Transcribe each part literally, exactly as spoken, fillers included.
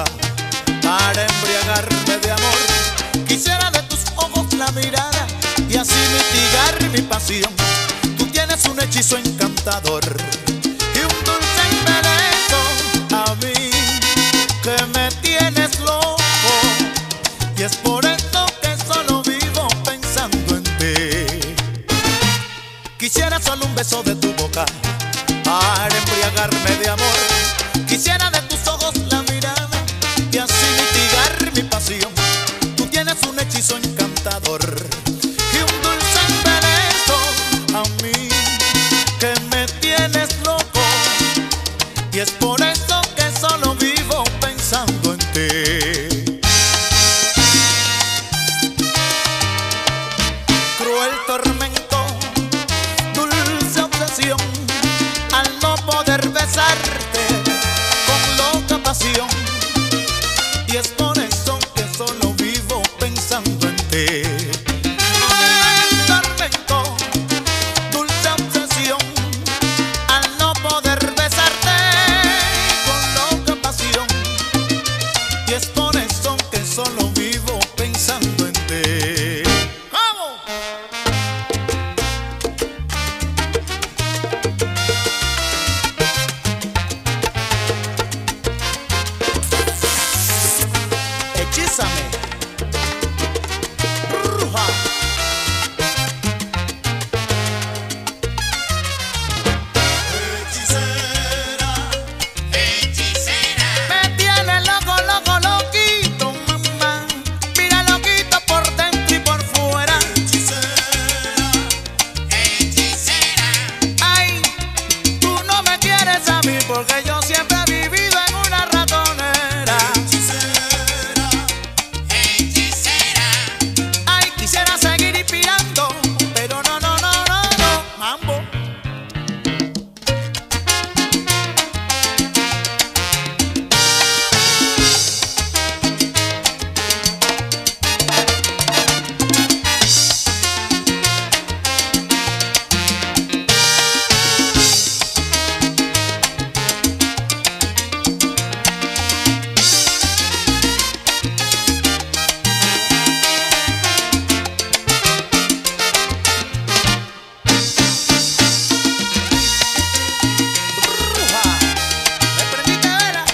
boca para embriagarme de amor. Quisiera de tus ojos la mirada y así mitigar mi pasión. Tú tienes un hechizo encantador y un dulce embeleso a mí que me tienes loco. Y es por esto que solo vivo pensando en ti. Quisiera solo un beso de tu boca para embriagarme de amor. Quisiera de tus ojos la mirada y así mitigar mi pasión. Tú tienes un hechizo encantador y un dulce embeleso a mí que me tienes loco. Y es por eso que solo vivo pensando en ti. Cruel tormento, dulce obsesión, al no poder besarte con loca pasión. Y es por eso que solo vivo pensando en ti. Cruel tormento, dulce obsesión, al no poder besarte con loca pasión. Y es por eso que solo vivo pensando en ti. ¡Vamos! Hechízame, bruja. Hechicera, Hechicera, me tiene loco, loco, loquito, mamá. Mira, loquito por dentro y por fuera. hechicera, Ay, tú no me quieres a mí porque yo siempre he vivido en una ratonera. hechicera, hechicera, Ay, quisiera seguir inspirando, pero no, no, no, no, no, mambo. Bruja, me prendiste vela.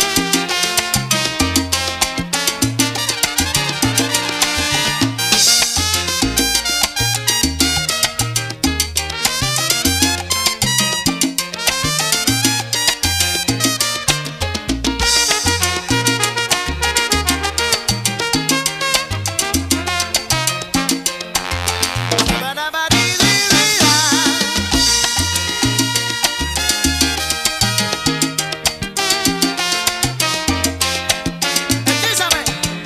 Barabaridirira. Hechízame.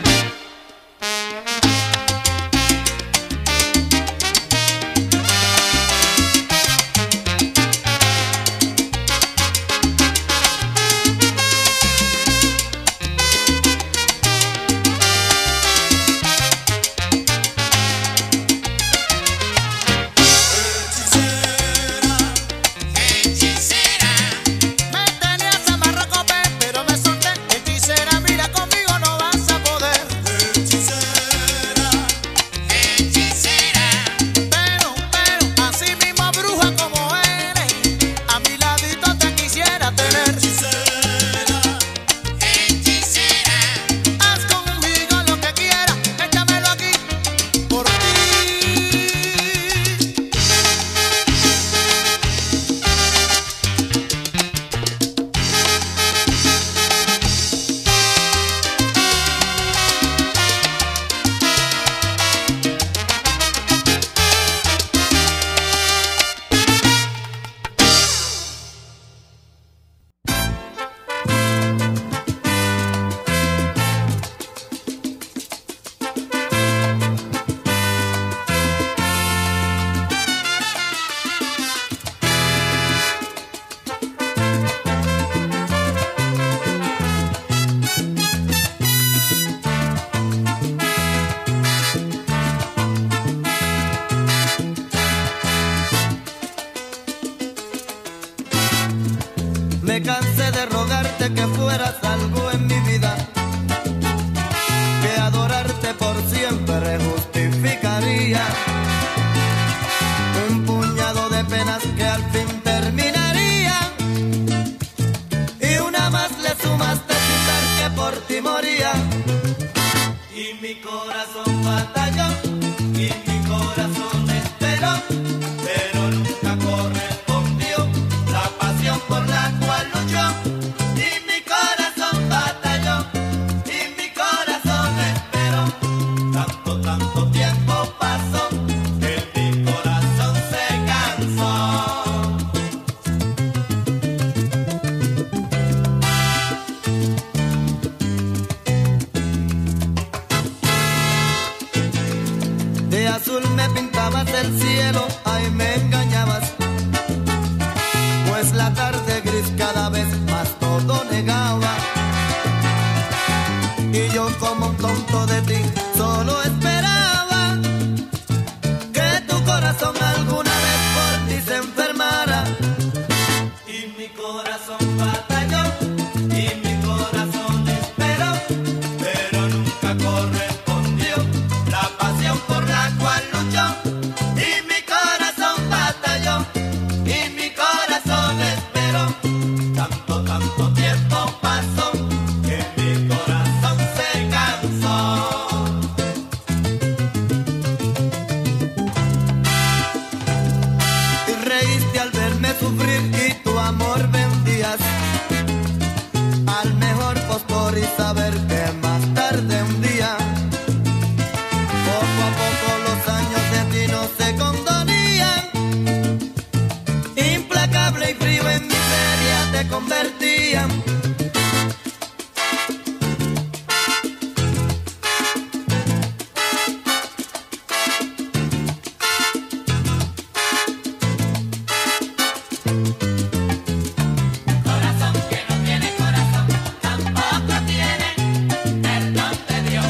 hechicera, Me tenías amarrado, pero me solté. Hechicera, mira, conmigo no vas a poder. hechicera, hechicera, Pero, pero, así mismo bruja como eres, a mi ladito te quisiera tener. hechicera, hechicera, Haz conmigo lo que quieras, échamelo aquí por ti. Me cansé de rogarte que fueras algo en mi vida. le sumaste sin ver que por ti moría. Y mi corazón batalló, y mi corazón esperó, pero nunca correspondió la pasión por la cual luchó. Y mi corazón batalló, y mi corazón esperó. Tanto, tanto tiempo pasó que mi corazón se cansó. De azul me pintabas el cielo, ay me engañabas, pues la tarde gris cada vez más todo negaba. Y yo como un tonto de ti solo esperaba que tu corazón alguna vez por ti se enfermara. Y mi corazón batalló, y mi corazón esperó, pero nunca correspondió la pasión por la cual luchó. Y mi corazón batalló, y mi corazón esperó. Tanto, tanto tiempo pasó que mi corazón se cansó. Y reíste al verme sufrir y tu amor vendías al mejor postor y saber que más tarde un día, poco a poco los años de ti no se condonían. Implacable y frío en miseria te convertían. Corazón que no tiene corazón, tampoco tiene perdón de Dios.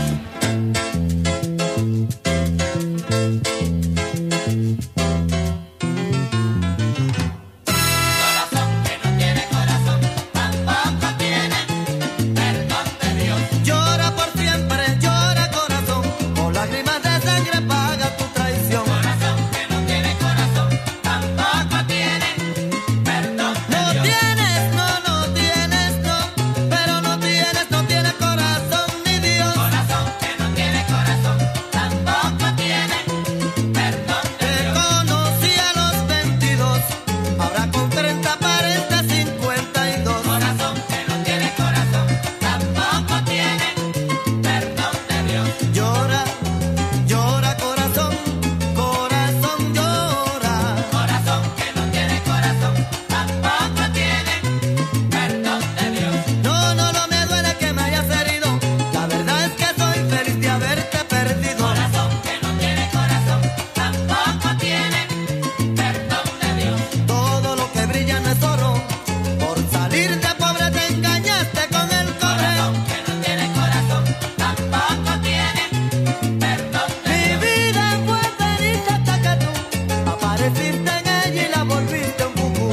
Corazón que no tiene corazón, tampoco tiene perdón de Dios. Llora por siempre, llora corazón, con lágrimas de sangre paga tu traición. Corazón que no tiene corazón, tampoco tiene perdón de No Dios. tienes, no, no tienes, no, pero no tienes, no tienes corazón ni Dios. Corazón que no tiene corazón, tampoco tiene perdón de Te Dios. conocí a los veintidós, ahora con treinta aparenta cincuenta y dos. Corazón que no tiene corazón, tampoco tiene perdón de Dios. Llora, llora corazón, corazón llora. Corazón que no tiene corazón, tampoco tiene perdón de Dios. No, no, no me duele que me hayas herido, la verdad es que soy feliz de haberte perdido. Corazón que no tiene corazón, tampoco tiene perdón de Dios. Todo lo que brilla no es oro, por salir de pobre te engañaste con el cobre. Corazón que no tiene corazón, tampoco tiene perdón de Mi Dios. vida fue feliz hasta que tú apareciste en ella y la volviste un cucú.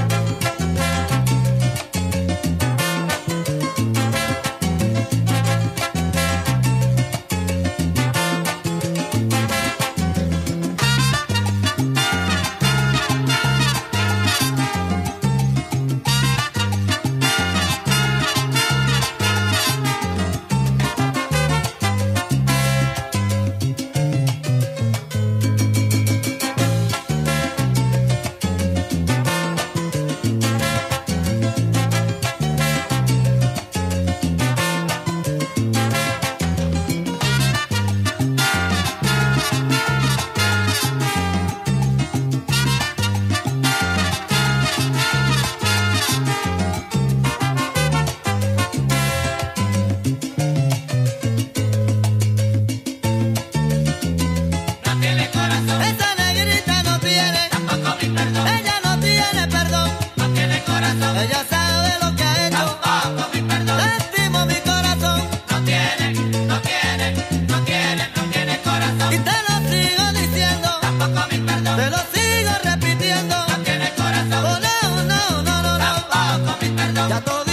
No tiene corazón, Esa negrita no tiene, tampoco mi perdón. ella no tiene perdón, No tiene corazón, ella sabe lo que ha hecho. tampoco mi perdón. Lastimo mi corazón No tiene, no tiene, no tiene, no tiene corazón. y te lo sigo diciendo, Tampoco mi perdón. te lo sigo repitiendo. No tiene corazón, Oh no, no, no, no, no, tampoco mi perdón. ya todo